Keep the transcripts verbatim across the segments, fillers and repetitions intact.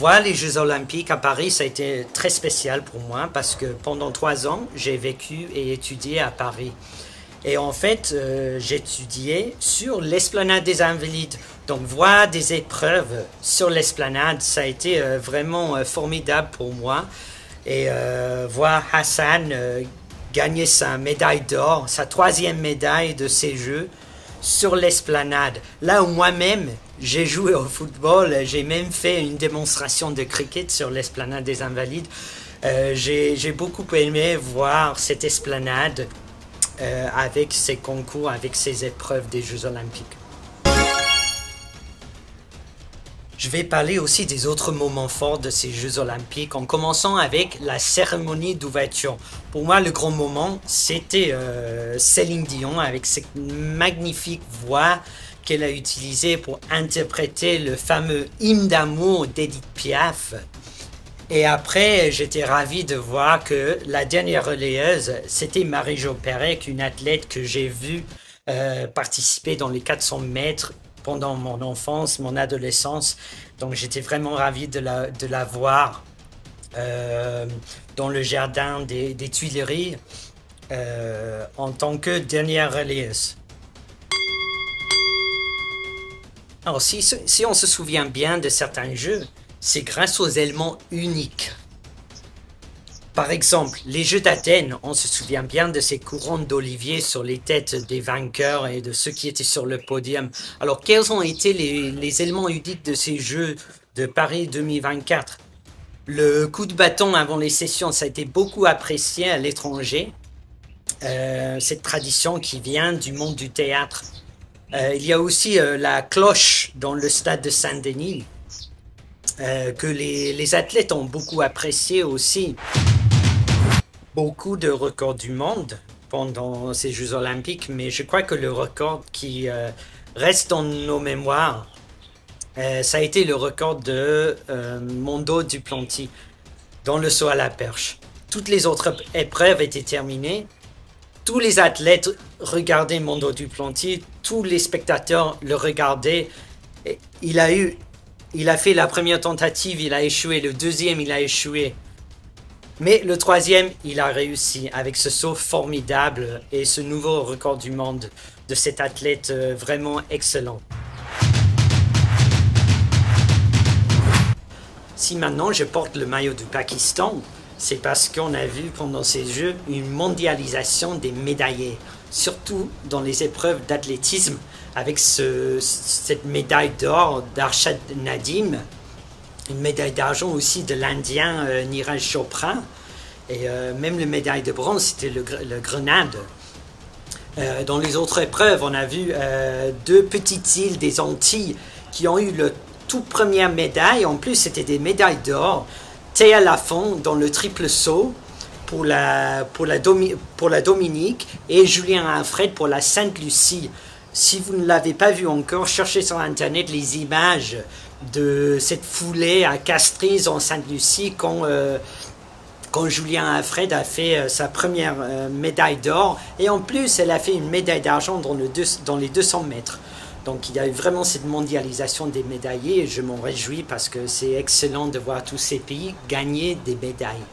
voir les Jeux Olympiques à Paris, ça a été très spécial pour moi parce que pendant trois ans, j'ai vécu et étudié à Paris. Et en fait, euh, j'étudiais sur l'esplanade des Invalides. Donc, voir des épreuves sur l'esplanade, ça a été euh, vraiment euh, formidable pour moi. Et euh, voir Hassan euh, gagner sa médaille d'or, sa troisième médaille de ces Jeux, sur l'esplanade. Là où moi-même, j'ai joué au football, j'ai même fait une démonstration de cricket sur l'esplanade des Invalides. Euh, j'ai, j'ai beaucoup aimé voir cette esplanade euh, avec ses concours, avec ses épreuves des Jeux Olympiques. Je vais parler aussi des autres moments forts de ces Jeux Olympiques, en commençant avec la cérémonie d'ouverture. Pour moi, le grand moment, c'était euh, Céline Dion avec cette magnifique voix qu'elle a utilisée pour interpréter le fameux hymne d'amour d'Edith Piaf. Et après, j'étais ravi de voir que la dernière relayeuse, c'était Marie-Jo Pérec, une athlète que j'ai vue euh, participer dans les quatre cents mètres pendant mon enfance, mon adolescence. Donc j'étais vraiment ravi de la, de la voir euh, dans le jardin des, des Tuileries euh, en tant que dernière relayeuse. Alors si, si on se souvient bien de certains jeux, c'est grâce aux éléments uniques. Par exemple, les Jeux d'Athènes, on se souvient bien de ces couronnes d'olivier sur les têtes des vainqueurs et de ceux qui étaient sur le podium. Alors, quels ont été les, les éléments uniques de ces Jeux de Paris deux mille vingt-quatre? Le coup de bâton avant les sessions, ça a été beaucoup apprécié à l'étranger. Euh, cette tradition qui vient du monde du théâtre. Euh, il y a aussi euh, la cloche dans le stade de Saint-Denis, euh, que les, les athlètes ont beaucoup apprécié aussi. Beaucoup de records du monde pendant ces Jeux Olympiques, mais je crois que le record qui euh, reste dans nos mémoires, euh, ça a été le record de euh, Mondo Duplantis dans le saut à la perche. Toutes les autres épreuves étaient terminées. Tous les athlètes regardaient Mondo Duplantis, tous les spectateurs le regardaient. Et il a eu, il a fait la première tentative, il a échoué. Le deuxième, il a échoué. Mais le troisième, il a réussi avec ce saut formidable et ce nouveau record du monde de cet athlète vraiment excellent. Si maintenant je porte le maillot du Pakistan, c'est parce qu'on a vu pendant ces Jeux une mondialisation des médaillés, surtout dans les épreuves d'athlétisme, avec ce, cette médaille d'or d'Arshad Nadim, une médaille d'argent aussi de l'Indien euh, Neeraj Chopra, et euh, même la médaille de bronze, c'était le, le Grenade. Euh, dans les autres épreuves, on a vu euh, deux petites îles des Antilles qui ont eu le toute première médaille. En plus, c'était des médailles d'or. Théa Lafont dans le triple saut pour la, pour, la Domi, pour la Dominique et Julien Alfred pour la Sainte-Lucie. Si vous ne l'avez pas vu encore, cherchez sur Internet les images de cette foulée à Castries en Sainte-Lucie quand, euh, quand Julien Alfred a fait euh, sa première euh, médaille d'or. Et en plus, elle a fait une médaille d'argent dans, le deux, dans les deux cents mètres. Donc il y a eu vraiment cette mondialisation des médaillés et je m'en réjouis parce que c'est excellent de voir tous ces pays gagner des médailles.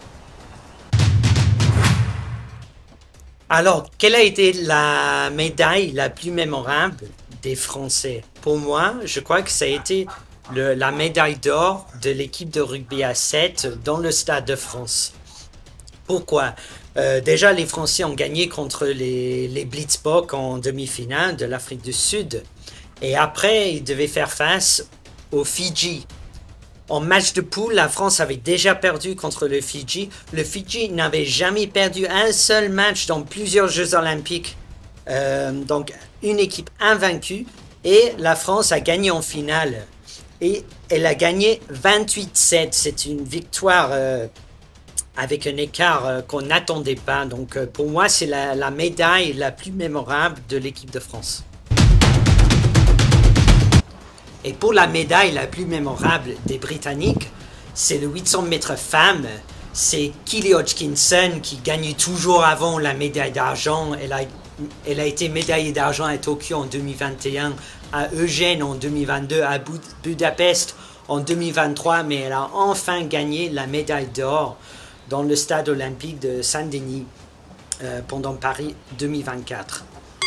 Alors, quelle a été la médaille la plus mémorable des Français? Pour moi, je crois que ça a été le, la médaille d'or de l'équipe de rugby à sept dans le Stade de France. Pourquoi? euh, Déjà, les Français ont gagné contre les, les Blitzboks en demi-finale de l'Afrique du Sud. Et après, ils devaient faire face aux Fidji. En match de poule, la France avait déjà perdu contre le Fidji. Le Fidji n'avait jamais perdu un seul match dans plusieurs Jeux Olympiques. Euh, donc, une équipe invaincue. Et la France a gagné en finale. Et elle a gagné vingt-huit sept. C'est une victoire euh, avec un écart euh, qu'on n'attendait pas. Donc, euh, pour moi, c'est la, la médaille la plus mémorable de l'équipe de France. Et pour la médaille la plus mémorable des Britanniques, c'est le huit cents mètres femmes. C'est Kelly Hodgkinson qui gagne toujours avant la médaille d'argent. Elle a elle a été médaillée d'argent à Tokyo en deux mille vingt et un, à Eugène en deux mille vingt-deux, à Budapest en deux mille vingt-trois, mais elle a enfin gagné la médaille d'or dans le stade olympique de Saint-Denis euh, pendant Paris deux mille vingt-quatre.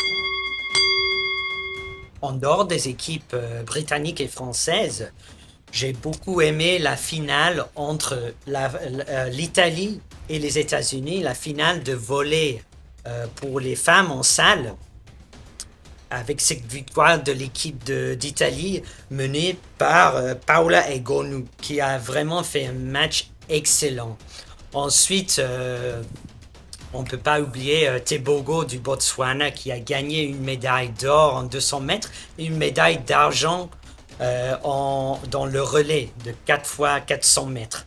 En dehors des équipes euh, britanniques et françaises, j'ai beaucoup aimé la finale entre l'Italie et les États-Unis, la finale de volley euh, pour les femmes en salle, avec cette victoire de l'équipe d'Italie menée par euh, Paola Egonu, qui a vraiment fait un match excellent. Ensuite, euh, on ne peut pas oublier euh, Tebogo du Botswana, qui a gagné une médaille d'or en deux cents mètres et une médaille d'argent euh, en, dans le relais de quatre fois quatre cents mètres.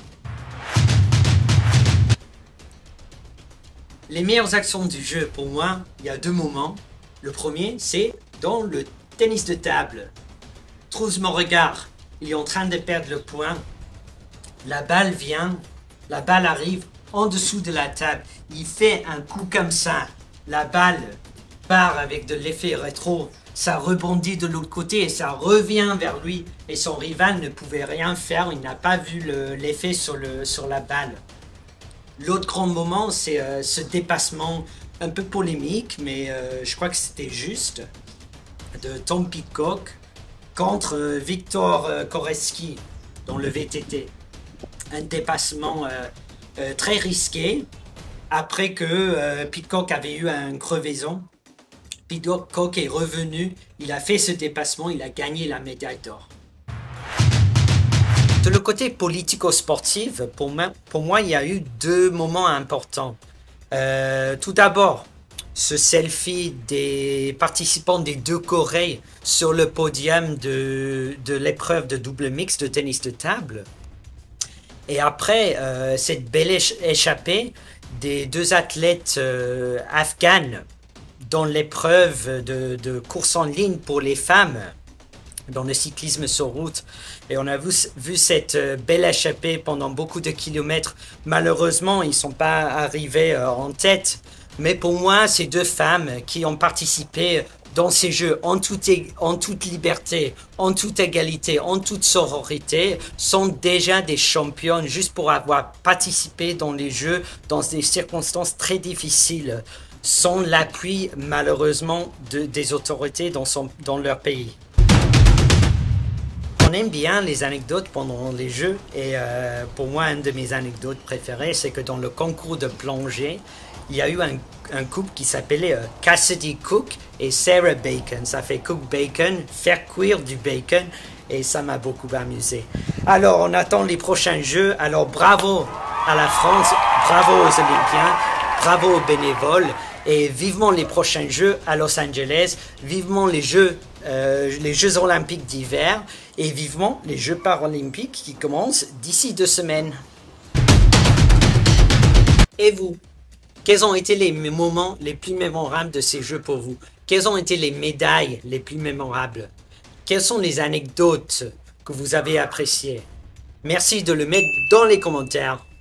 Les meilleures actions du jeu, pour moi, il y a deux moments. Le premier, c'est dans le tennis de table. Trouve mon regard, il est en train de perdre le point. La balle vient, la balle arrive en dessous de la table. Il fait un coup comme ça. La balle part avec de l'effet rétro. Ça rebondit de l'autre côté et ça revient vers lui. Et son rival ne pouvait rien faire. Il n'a pas vu l'effet le, sur, le, sur la balle. L'autre grand moment, c'est euh, ce dépassement un peu polémique, mais euh, je crois que c'était juste, de Tom Pitcock contre euh, Victor euh, Koretzki dans le V T T. Un dépassement euh, euh, très risqué, après que euh, Pitcock avait eu une crevaison. Pitcock est revenu, il a fait ce dépassement, il a gagné la médaille d'or. De le côté politico-sportif, pour moi, pour moi, il y a eu deux moments importants. Euh, tout d'abord, ce selfie des participants des deux Corées sur le podium de, de l'épreuve de double mix de tennis de table. Et après, euh, cette belle échappée des deux athlètes euh, afghanes dans l'épreuve de, de course en ligne pour les femmes, dans le cyclisme sur route. Et on a vu, vu cette belle échappée pendant beaucoup de kilomètres. Malheureusement, ils ne sont pas arrivés en tête. Mais pour moi, ces deux femmes qui ont participé dans ces jeux en toute, en toute liberté, en toute égalité, en toute sororité, sont déjà des championnes juste pour avoir participé dans les jeux dans des circonstances très difficiles, sans l'appui malheureusement de, des autorités dans, son, dans leur pays. On aime bien les anecdotes pendant les jeux et euh, pour moi, une de mes anecdotes préférées, c'est que dans le concours de plongée, il y a eu un, un couple qui s'appelait euh, Cassidy Cook et Sarah Bacon. Ça fait Cook Bacon, faire cuire du bacon et ça m'a beaucoup amusé. Alors, on attend les prochains jeux. Alors, bravo à la France, bravo aux Olympiens, bravo aux bénévoles et vivement les prochains jeux à Los Angeles, vivement les jeux Euh, les Jeux Olympiques d'hiver et vivement les Jeux Paralympiques qui commencent d'ici deux semaines. Et vous, quels ont été les moments les plus mémorables de ces Jeux pour vous? Quelles ont été les médailles les plus mémorables? Quelles sont les anecdotes que vous avez appréciées? Merci de le mettre dans les commentaires.